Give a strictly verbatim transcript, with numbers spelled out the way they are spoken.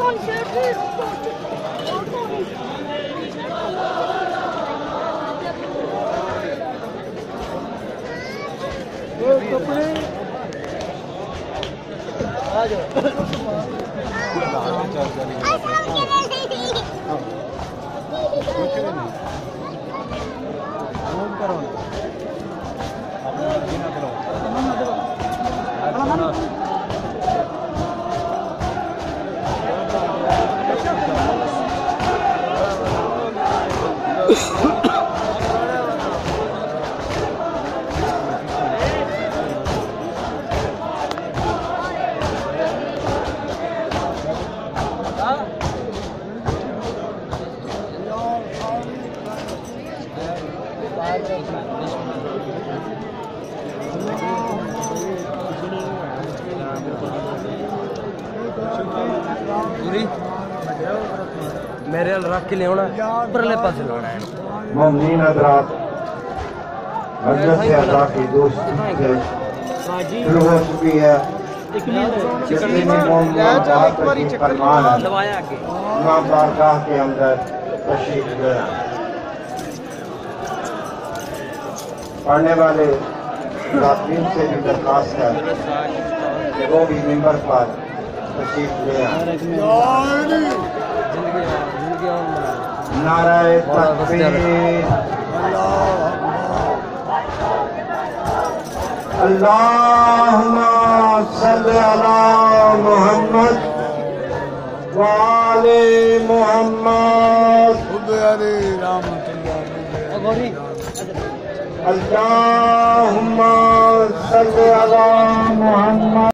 कपड़े आ जाओ मेरे रख के लिया परले पास लाना है मुमनीन हज़रात मजलिस से अल्लाह की दोस्ती शुरू हो चुकी है। जितने भी मोमिन फरमान इमाम बारगाह के अंदर तशरीफ ले आए। पढ़ने वाले मुसाफिर से भी दरखास्त है कि वो भी मिंबर पर तशरीफ ले आए। नाराए तकबीर, अल्लाहुम्मा सल्ली अला मुहम्मद व आले मुहम्मद। अल्लाहुम्मा सल्ली अला मुहम्मद।